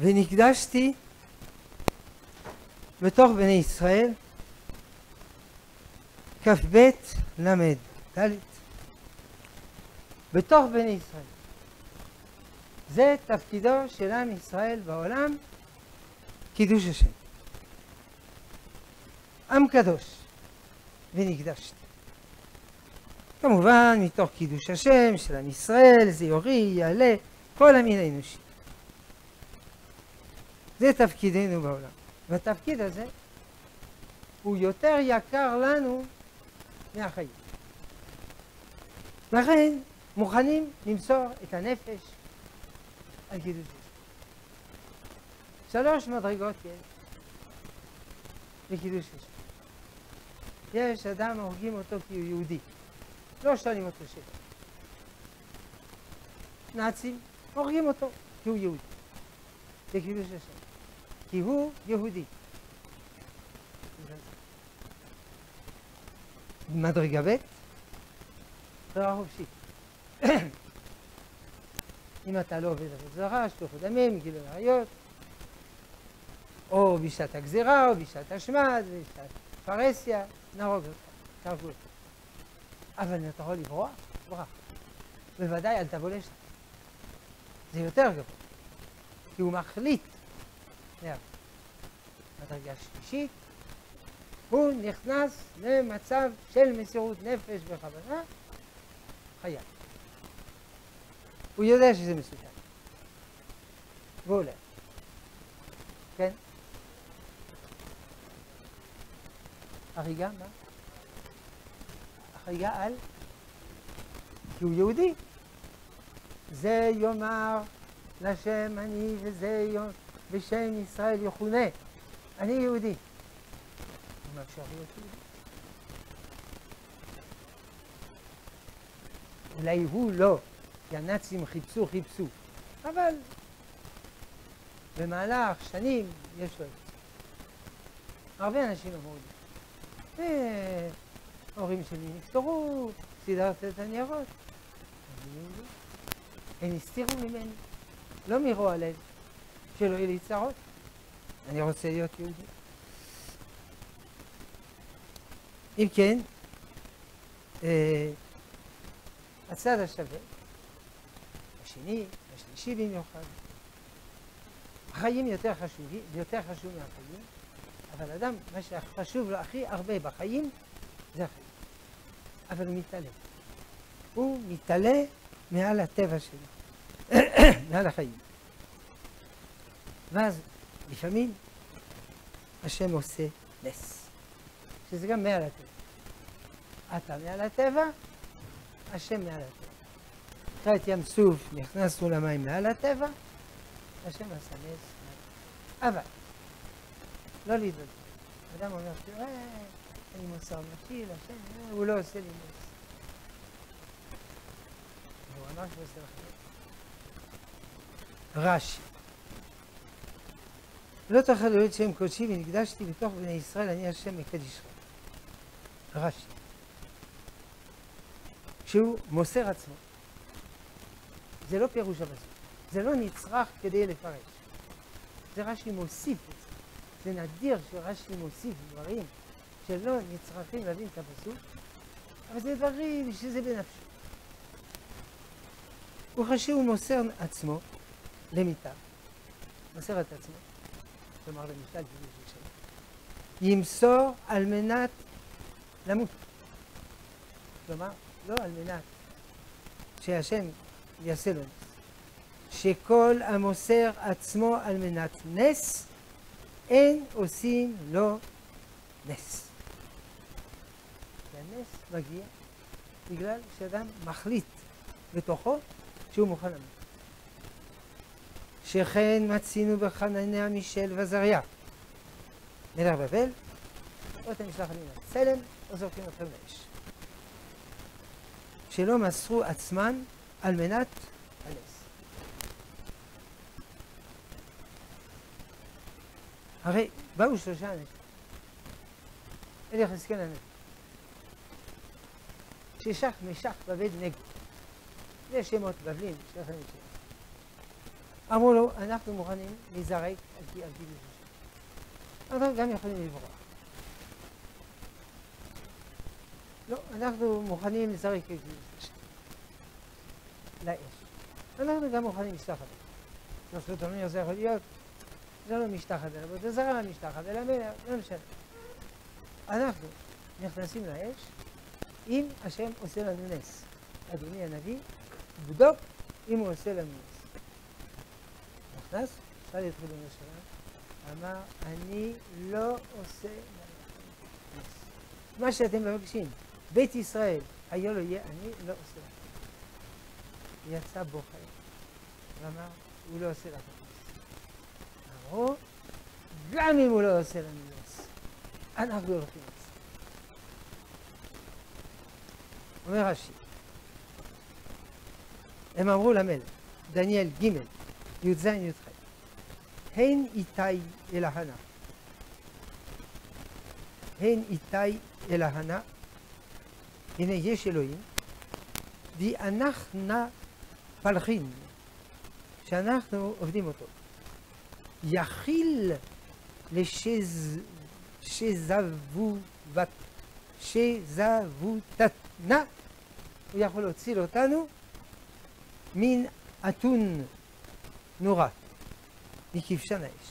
ונקדשתי בתוך בני ישראל, כ"ב למד ד', בתוך בני ישראל. זה תפקידו של עם ישראל בעולם, קידוש השם. עם קדוש ונקדשתי. כמובן מתוך קידוש השם של עם ישראל, זה יורי, יעלה, כל המין האנושי. זה תפקידנו בעולם. והתפקיד הזה הוא יותר יקר לנו מהחיים. לכן מוכנים למסור את הנפש על קידוש השם. 3 מדרגות יש בקידוש השם. יש אדם הורגים אותו כי הוא יהודי, לא שואלים אותו שאלה. נאצים הורגים אותו כי הוא יהודי בקידוש השם, כי הוא יהודי. מדרגה ב' בחירה חופשית. אם אתה לא עובד עבוד זרה, שפיכות דמים, גילוי עריות, או בשעת הגזירה, או בשעת השמד, בשעת פרהסיה, נהרוג אותך, תהרגו אותך. אבל אם אתה יכול לברוח, ברח. בוודאי אל תבוא לשם. זה יותר גבוה, כי הוא מחליט. מדרגה שלישית, הוא נכנס למצב של מסירות נפש בכוונה, חייב. הוא יודע שזה מסוכן. והוא הולך. כן? הריגה, מה? החריגה על? כי הוא יהודי. זה יאמר לשם אני וזה בשם ישראל יכונה. אני יהודי. הוא מאפשר להיות יהודי. אולי הוא לא, כי הנאצים חיפשו, אבל במהלך שנים יש לו את זה. הרבה אנשים אמרו לי, ההורים שלי נפטרו, סידרת את הניירות. אני יהודי. הם הסתירו ממני, לא מרוע לב, שלא יהיה לי צרות. אני רוצה להיות יהודי. אם כן, הצד השווה, השני, השלישי במיוחד, החיים יותר חשוב מהחיים, אבל אדם, מה שחשוב לו הכי הרבה בחיים, זה החיים. אבל הוא מתעלה. הוא מתעלה מעל הטבע שלו, מעל החיים. ואז לפעמים השם עושה נס, שזה גם מעל הטבע. אתה מעל הטבע, השם מעל הטבע. אחרי את ים סוף נכנסנו למים מעל הטבע, השם עשה נס. אבל לא להתבלבל. אדם אומר, אני מוסר נפשי לשם, הוא לא עושה לי נס. הוא אמר שהוא עושה לך נס. רש"י, לא תאכל להיות שם קודשי ונקדשתי בתוך בני ישראל, אני השם מקדישך. רש"י, כשהוא מוסר עצמו, זה לא פירוש הפסוק, זה לא נצרך כדי לפרש. זה רש"י מוסיף את זה. זה נדיר שרש"י מוסיף דברים שלא נצרכים להבין את הפסוק, אבל זה דברים שזה בנפשו. וכשהוא מוסר עצמו למיטה, מוסר את עצמו, כלומר למיטה, ימסור על מנת למות. כלומר, לא על מנת שהשם יעשה לו נס. שכל המוסר עצמו על מנת נס, אין עושים לו נס. והנס מגיע בגלל שאדם מחליט בתוכו שהוא מוכן למות. שכן מצינו בחנניה מישל ועזריה מלך בבל, או אתם נשלח עליהם צלם או זורקים אתכם לאש. שלא מסרו עצמן על מנת הנס. הרי באו 3 אנשים אל יחזקאל הנביא, ששך משך בבד נגו. זה שמות בבלים, שלכם יש. אמרו לו, אנחנו מוכנים להיזרק על פי גיבוש השם. אנחנו גם יכולים לברוח. לא, אנחנו מוכנים להיזרק על גיבוש השם. לאש. אנחנו גם מוכנים להשתחוות. זאת אומרת, זה יכול להיות, זה לא משתחוות, אבל זה זרם משתחוות, אלא לא משנה. אנחנו נכנסים לאש, אם השם עושה לנו נס. אדוני הנביא, בדוק אם הוא עושה לנו נס. נכנס, שאל את חילונו שלנו, אמר, אני לא עושה נס. מה שאתם מבקשים, בית ישראל, היה לו יהיה, אני לא עושה לכם. יצא בוחר, ואמר, הוא לא עושה לכם נס. אמרו, גם אם הוא לא עושה לנו נס, אנחנו הולכים נס. אומר רש"י, הם אמרו למלך, דניאל ג' י"ז י"ח, הן איתי אלהנה, הן איתי אלהנה, הנה יש אלוהים, די אנחנו פלחין, שאנחנו עובדים אותו, יכיל שזבותתנה, הוא יכול להציל אותנו מן אתון נורא, מכבשן האש.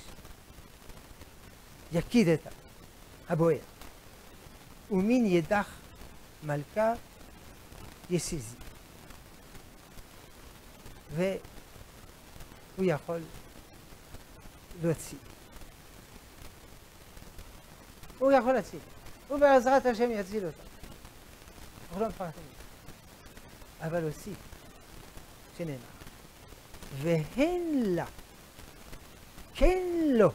יקיד את הבוער, ומן ידך מלכה יסיזי. והוא יכול להציל. הוא יכול להציל. הוא בעזרת השם יציל אותה. אנחנו לא מפחדים. אבל הוסיף, שנאמר, והן לה, כן לא,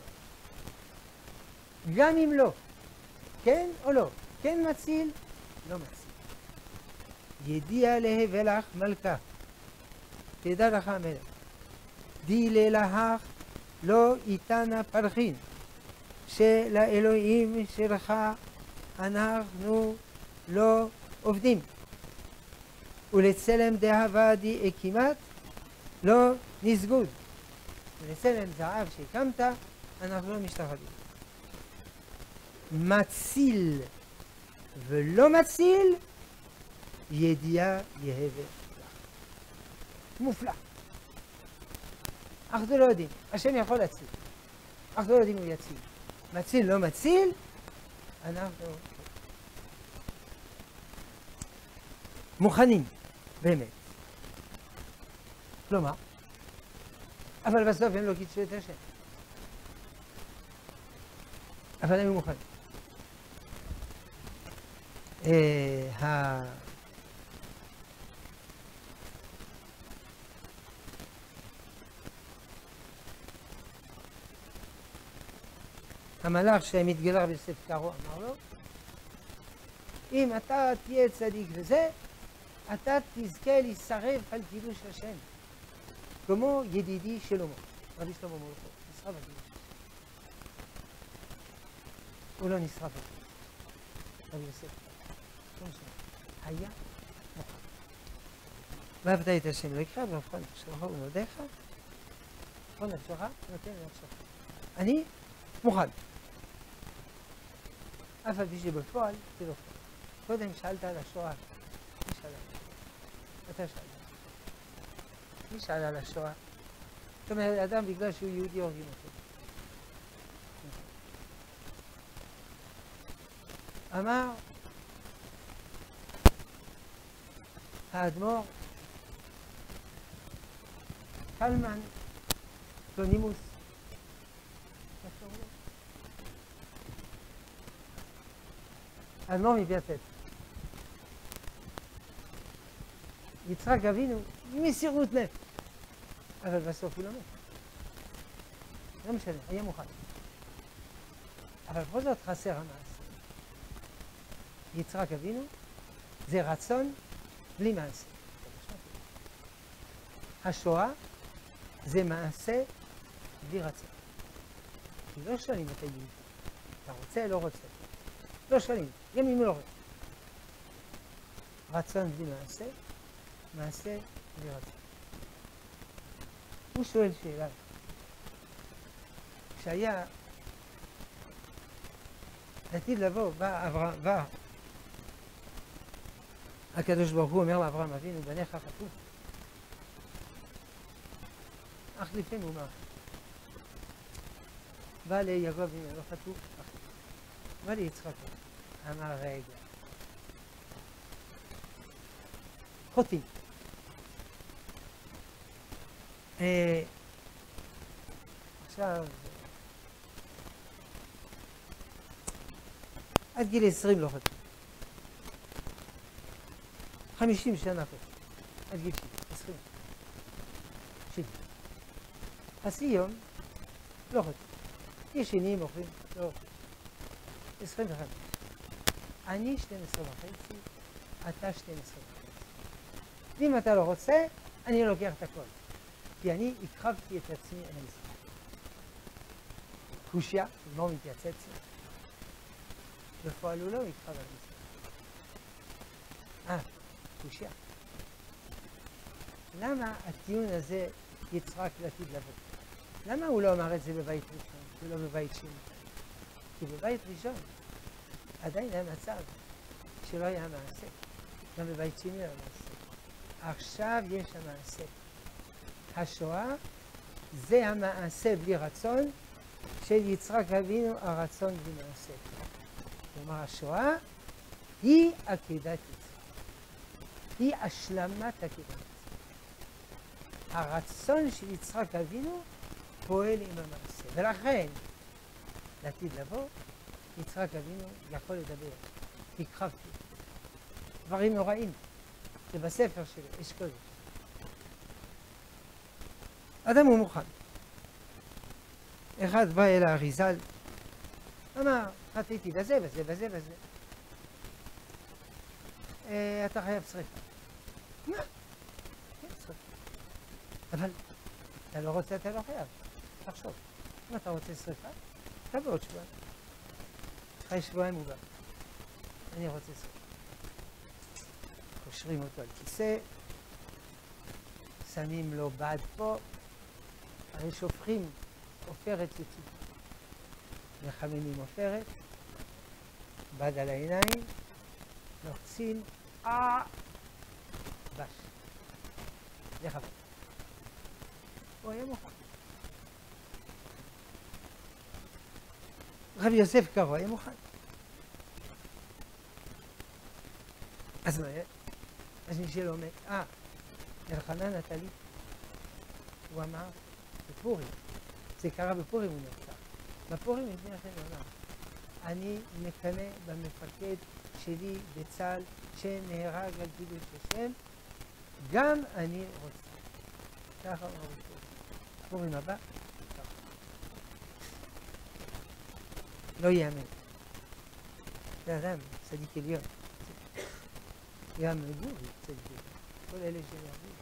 גם אם לא, כן או לא, כן מציל, לא מציל. ידיע להבלך מלכה, תדע לך המלך, די ללהך לא איתנה פלחין, שלאלוהים שלך אנחנו לא עובדים. ולצלם דהבה די הקימת לא נסגוד. ולצלם זהב שהקמת אנחנו לא משתחווים. מציל ולא מציל, ידיעה יהווה לך. מופלא. אנחנו לא יודעים, השם יכול להציל. אנחנו לא יודעים הוא יציל. מציל לא מציל, אנחנו מוכנים, באמת. כלומר, אבל בסוף הם לא קידשו את השם. אבל הם מוכנים. המלאך שמתגלה בספר קרוא אמר לו, אם אתה תהיה צדיק וזה, אתה תזכה להישרף על קידוש השם, כמו ידידי שלמה, רבי שלמה מלכו, נשרף על קידוש השם. הוא לא נשרף על קידוש, רבי יוסף, לא משנה, היה מוכן. ואהבת את השם לא יקרא, ואהבת נפשך ומודיך, כל נפשך נותן נפשך. אני מוכן. אף על פי שבפועל זה לא פועל. קודם שאלת על השואה. מי שאל על השואה? אתה שאלת. מי שאל על השואה? זאת אומרת, אדם בגלל שהוא יהודי הורגים אותו. אמר האדמו"ר קלמן פלונימוס האדמו"ר מפייסט. יצחק אבינו מסירות נפש, אבל בסוף הוא לא מת. לא משנה, היה מוכן. אבל בכל זאת חסר המעשה. יצחק אבינו זה רצון בלי מעשה. השואה זה מעשה בלי רצון. כי לא שואלים את היהודי, אתה רוצה, לא רוצה. לא שואלים, גם אם לא רוצה. רצון בלי מעשה, מעשה בלי רצון. הוא שואל שאלה. כשהיה עתיד לבוא, בא הקדוש ברוך הוא אומר לאברהם אבינו, בניך חטאו, אך לפני אומה. בא ליעקב אבינו, לא חטאו, בא ליצחק, אמר רגע, חוטאים. עכשיו, עד גיל 20 לא חטאו. 50 שנה חטאו. עד גיל 20. 70. חצי יום לא חטאו. ישנים, אוכלים, לא חטאו. 25. אני 12 וחצי, אתה 12 וחצי. ואם אתה לא רוצה, אני לוקח את הכל. כי אני הקרבתי את עצמי על המזרח. קושיה, לא מתייצץ. בפועל הוא לא הקרב על המזרח. קושיה. למה הטיעון הזה יצחק לעתיד לבוא? למה הוא לא אמר את זה בבית ראשון ולא בבית שני? כי בבית ראשון עדיין היה מצב שלא היה מעשה. גם בבית שני היה מעשה. עכשיו יש המעשה. השואה זה המעשה בלי רצון של יצחק אבינו, הרצון בלי מעשה. כלומר, השואה היא עקדת יצחק. היא השלמת עקדת יצחק. הרצון של יצחק אבינו פועל עם המעשה. ולכן, לעתיד לבוא, יצחק אבינו יכול לדבר. הקרבתי. דברים נוראים. זה בספר של אש קודש. אדם הוא מוכן. אחד בא אל האריזל, אמר, חטאתי בזה, בזה, בזה, בזה. אתה חייב שריפה. מה? כן, שריפה. אבל אתה לא רוצה, אתה לא חייב. תחשוב. אם אתה רוצה שריפה, תבוא עוד שבועיים. אחרי שבועיים הוא בא. אני רוצה שריפה. קושרים אותו על כיסא, שמים לו בד פה, הרי שופכים עופרת יצוק. מחממים עופרת, בד על העיניים, לוחצים, בש. זה חבר. הוא היה מוכן. רבי יוסף קרו היה מוכן. אז מה? אז מי שלא אומר, אלחנן נטלי, הוא אמר, בפורים, זה קרה בפורים הוא נרצח. בפורים לפני כן הוא אמר, אני מקנא במפקד שלי בצה"ל שנהרג על קידוש השם, גם אני רוצה. ככה הוא רוצה. פורים הבא, ככה. לא יאמן. זה אדם, צדיק עליון. גם גורי צדיק עליון. כל אלה שנהרגים.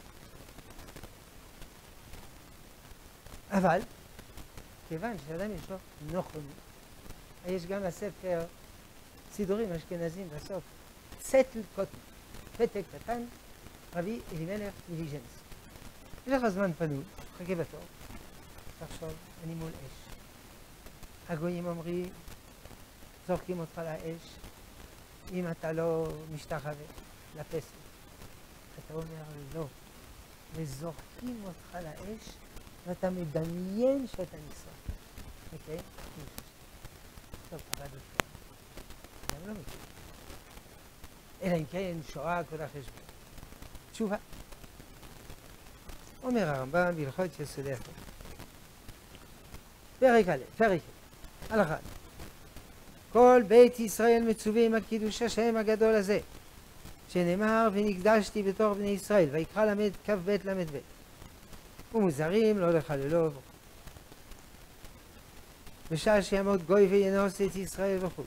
אבל, כיוון שאדם יש לו נכונות, יש גם הספר סידורים אשכנזים בסוף, צטל קוטן, פתק קטן, רבי אלימלך מליז'נסק. יש לך זמן פנוי, חכה בתור, תחשוב, אני מול אש. הגויים אומרים, זורקים אותך לאש, אם אתה לא משתחווה לפסל. אתה אומר לא, וזורקים אותך לאש, ואתה מדמיין שאתה נשרף. אוקיי? טוב, עבד אותך. אני לא מכיר. אלא אם כן, שואה כל החשבון. תשובה. אומר הרמב"ם בהלכות יסודי התורה. פרק א', פרק א', הלכה. כל בית ישראל מצווה עם הקידוש השם הגדול הזה, שנאמר ונקדשתי בתור בני ישראל, ויקרא למד כ"ב למ"ב. ומוזרים לא לחללו וכו'. בשעה שיעמוד גוי וינוס את ישראל וכו'.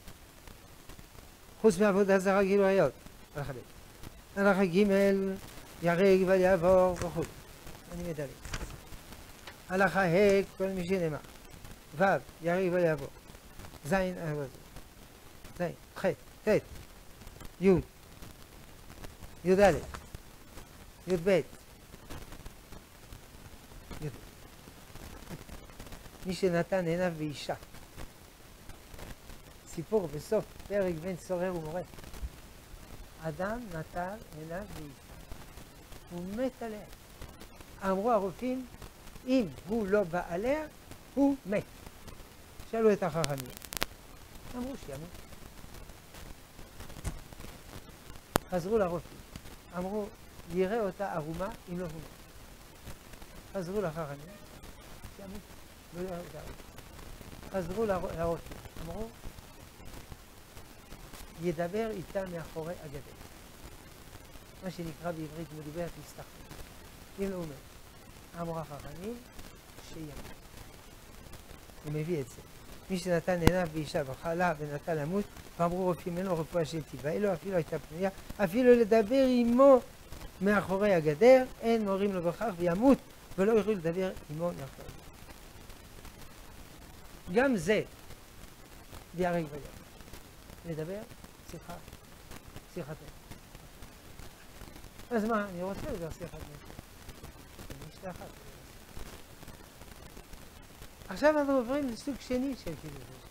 חוץ מעבודה זרה גילויות. הלכה ג' ירג ויעבור וכו'. אני מדלג. הלכה ה' כל מי שנאמר. ו' ירג ויעבור. ז' ז' ח' ט' י' י' א' י' ב' מי שנתן עיניו באישה. סיפור בסוף פרק בן צורר ומורה. אדם נטל עיניו באישה. הוא מת עליה. אמרו הרופאים, אם הוא לא בא עליה, הוא מת. שאלו את החכמים. אמרו שימות. חזרו לרופאים. אמרו, יראה אותה ערומה אם לא הוא מת. חזרו לחכמים. שימות. לא יראה אותה ערומה. חזרו לרופאים. אמרו, ידבר איתה מאחורי הגדר. מה שנקרא בעברית מדוברת להסתכלות. אם לא הוא מת. אמרו החכמים, שימות. הוא מביא את זה. מי שנתן עיניו באישה וחלה ונטה למות, ואמרו רופאים אין לו רפואה של טבעה, אלו אפילו הייתה פנויה, אפילו לדבר עמו מאחורי הגדר, אין מורים לו בכך וימות, ולא יוכלו לדבר עמו מאחורי הגדר. גם זה דיהרג וימות. לדבר, שיחת נפש. אז מה, אני רוצה לדבר שיחת נפש. אני משתחת. עכשיו אנחנו עוברים לסוג שני של קידוש השם.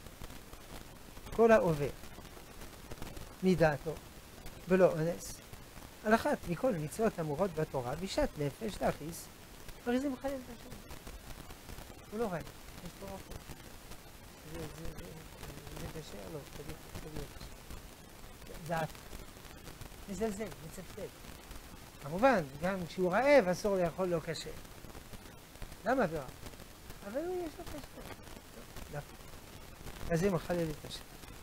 כל העובר מדעתו ולא אונס, על אחת מכל מצוות אמורות בתורה, בשעת נפש להכעיס, הרי זה מחלל את השם. הוא לא רואה, יש פה רופא. זה קשה, לא, תביא. דעת. מזלזל, מצפצף. כמובן, גם כשהוא רעב אסור לאכול לו קשה. למה עבירה? אבל הוא יש לו קשה. דווקא. אז זה מחלל את השם.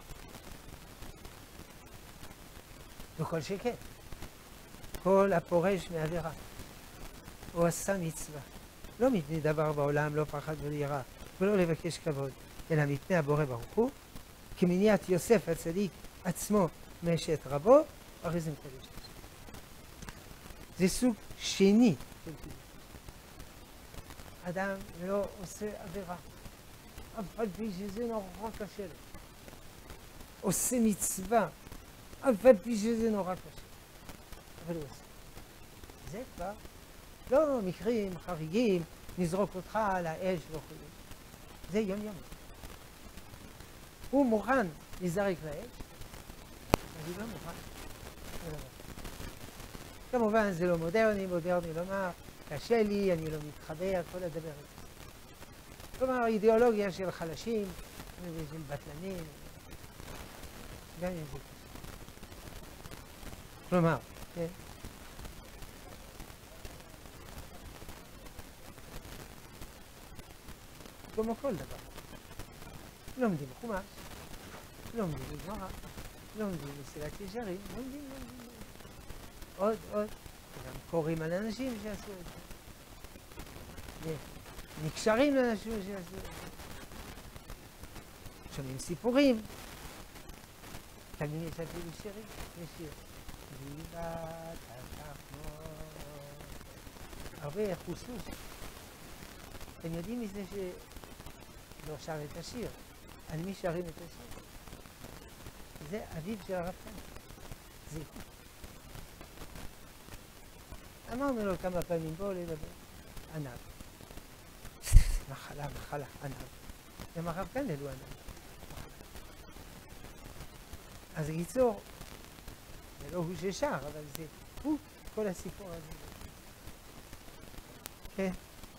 וכל שכן. כל הפורש מעבירה. הוא עשה מצווה. לא מפני דבר בעולם, לא פחד ולא יראה, ולא לבקש כבוד, אלא מפני הבורא ברוך הוא, כמניעת יוסף הצדיק עצמו מאשת רבו, הרי זה מקדש את השם. זה סוג שני של קידוש. אדם לא עושה עבירה, אף על פי שזה נורא קשה לו. עושה מצווה, אף על פי שזה נורא קשה. אבל הוא עושה. זה כבר לא מקרים חריגים, נזרוק אותך על האש וכו'. זה יום יום. הוא מוכן להיזרק לאש, אני לא מוכן. כמובן זה לא מודרני לומר, קשה לי, אני לא מתחבר, כל הדבר הזה. כלומר, אידיאולוגיה של חלשים, של בטלנים, גם אם זה קשה. כלומר, כן? כמו כל דבר. לומדים חומש, לומדים גמרא, לומדים מסילת ישרים, לומדים. עוד. גם קוראים על אנשים שעשו את זה. נקשרים לאנשים שעשו את זה. שומעים סיפורים. תמיד יש אפילו שירים. יש שיר. ויבת התחמור. הרבה חוסוס. אתם יודעים מזה שלא שר את השיר. על מי שרים את השיר? זה אביו של הרב קוק. זה קוק. אמרנו לו כמה פעמים, בואו לדבר. ענב. מחלה, ענב. גם הרב קנדל הוא ענב. אז קיצור, זה לא הוא ששר, אבל זה הוא, כל הסיפור הזה. כן.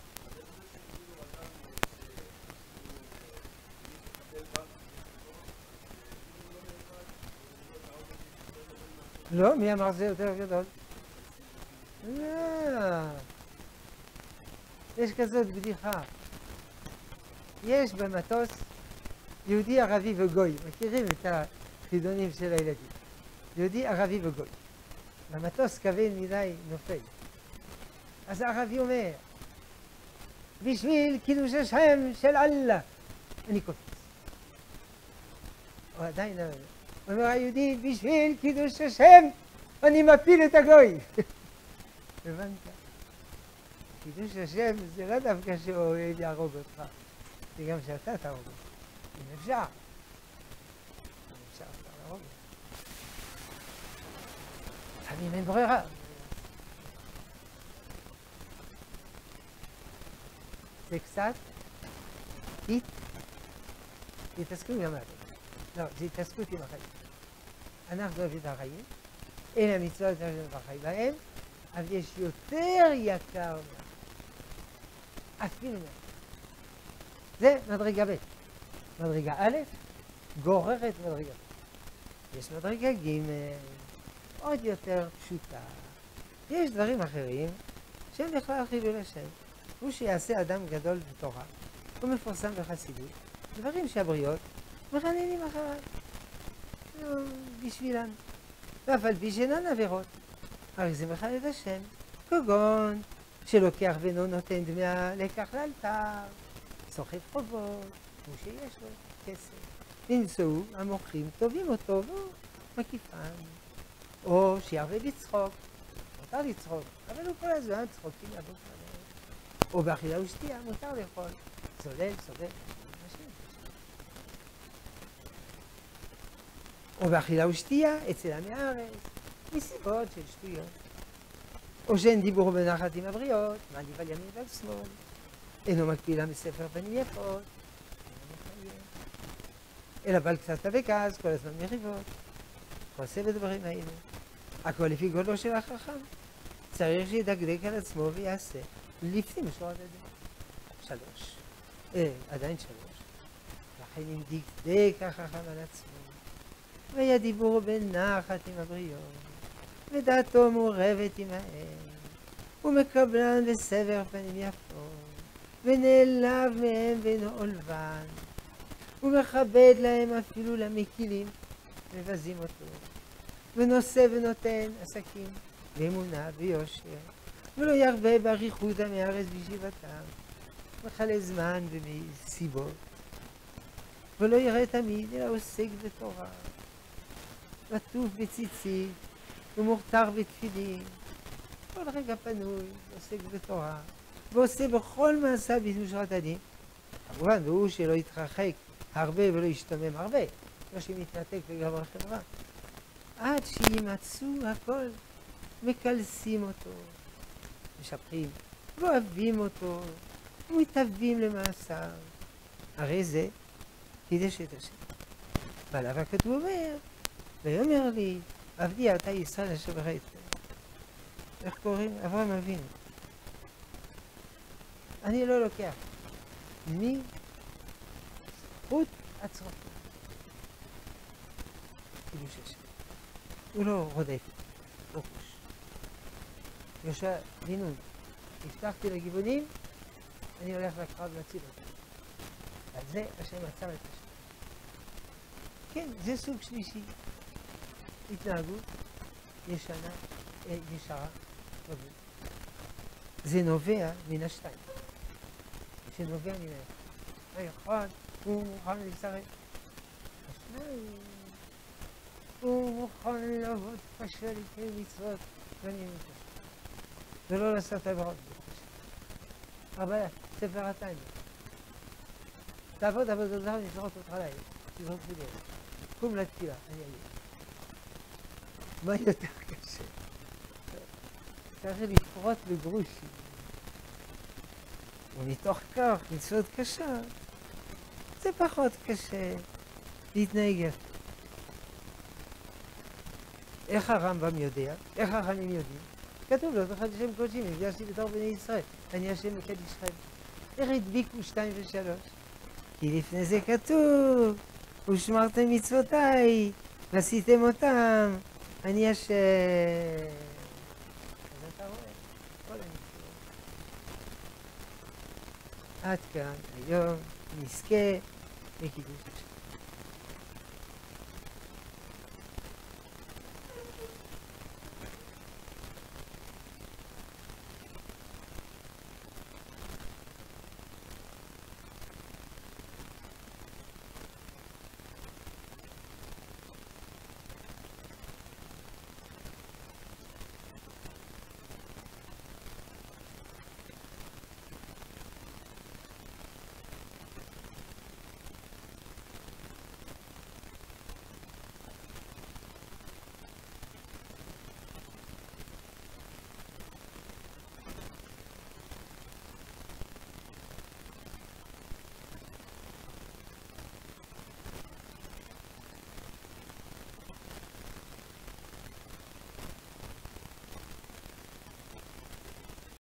לא, מי אמר זה יותר גדול? לא. יש כזאת בדיחה. יש במטוס יהודי, ערבי וגוי. מכירים את החידונים של הילדים. יהודי, ערבי וגוי. במטוס כבד מדי נופל. אז הערבי אומר, בשביל קידוש השם של אללה. אני קופץ. הוא עדיין אומר. אומר היהודי, בשביל קידוש השם אני מפיל את הגוי. הבנת? קידוש השם זה לא דווקא שאוהב יהרוג אותך, זה גם שאתה תהרוג אותך. אם אפשר. אפשר להרוג אותך. לפעמים אין ברירה. זה קצת אמיתית, זה התעסקות גם מהחיים. לא, זה התעסקות עם החיים. אנחנו אוהבים את החיים, אין המצוות שלנו בחיים בהם, אבל יש יותר יקר מהחיים. אפילו מהחיים. זה מדרגה ב'. מדרגה א', גוררת מדרגה ב'. יש מדרגה ג', עוד יותר פשוטה. יש דברים אחרים שהם בכלל חילול השם. הוא שיעשה אדם גדול בתורה, הוא מפורסם בחסידות, דברים שהבריות מכננים אחריו. בשבילם. ואף על פי שאינן עבירות. הרי זה מחלל את השם. כגון שלוקח ואינו נותן דמי הלקח לאלתר, סוחב חובות, כמו שיש לו כסף. נמצאו המוכרים טובים אותו והוא מקיפם. או שירבה לצחוק. מותר לצחוק, אבל הוא כל הזמן צחוקים לבוא כלל. או באכילה ושתייה מותר לאכול. צולל, סובל. או באכילה ושתייה אצל עמי הארץ, מסיבות של שטויות. או שאין דיבור בנחת עם הבריות, מעדיף על ימין ועל שמאל. אינו מקפילה מספר פנים יפות, אלא בעל קצת וכעס, כל הזמן מריבות. עושה בדברים האלה. הכל לפי גודלו של החכם. צריך שידקדק על עצמו ויעשה. לפנים משורת הדין. 3. עדיין 3. לכן אם דקדק החכם על עצמו, והיה דיבור בנחת עם הבריות, ודעתו מעורבת עם האל, ומקבלן בסבר פנים יפות, ונעלב מהם ואינו עולבן, ומכבד להם אפילו למקילים, מבזים אותו, ונושא ונותן עסקים, באמונה ויושר, ולא ירבה באריכות עמי הארץ בישיבתם, מכלה זמן ומסיבות, ולא יראה תמיד אלא עוסק בתורה, עטוף בציצית ומוכתר בתפילין, כל רגע פנוי, עוסק בתורה, ועושה בכל מעשה במשרת הדין. כמובן, והוא שלא יתרחק הרבה ולא ישתומם הרבה, לא שמתנתק לגמרי חברה. עד שימצאו הכל, מקלסים אותו, משפחים, ואוהבים אותו, ומתאבים למעשיו. הרי זה קידש את השם. ועליו הכתוב אומר, ויאמר לי, עבדי אתה ישראל אשר בראית. איך קוראים? אברהם אבינו. אני לא לוקח מזכות הצרפות. קידוש השם. הוא לא רודף, לא חוש. יושע בינון, הבטחתי לגבעונים, אני הולך לקרב להציל אותם. על זה השם עצר את השם. כן, זה סוג שלישי. התנהגות ישרה בגבול. זה נובע מן השתיים. שנובע מן האחד. הוא מוכן להצטרף. השניים. הוא מוכן לעבוד קשה לקיים מצוות ואני מתקשר. ולא לעשות עברות בקשה. אבל ספר התניא. תעבוד עבודות זר ונזרוק אותך לילה. תזרוק בדרך. קום לתפילה, אני אגיד. מה יותר קשה? צריך לפרוט בגרושים. ומתוך כך מצוות קשה, זה פחות קשה להתנהג יפה. איך הרמב"ם יודע? איך החכמים יודעים? כתוב לו, זכרתי שם קודשים, נפגשתי בתור בני ישראל, אני השם מקדישכם. איך הדביקו 2 ו3? כי לפני זה כתוב, ושמרתם מצוותיי, ועשיתם אותם, אני השם. אז אתה רואה, כל המצוות. עד כאן, היום, נזכה לקידוש השם.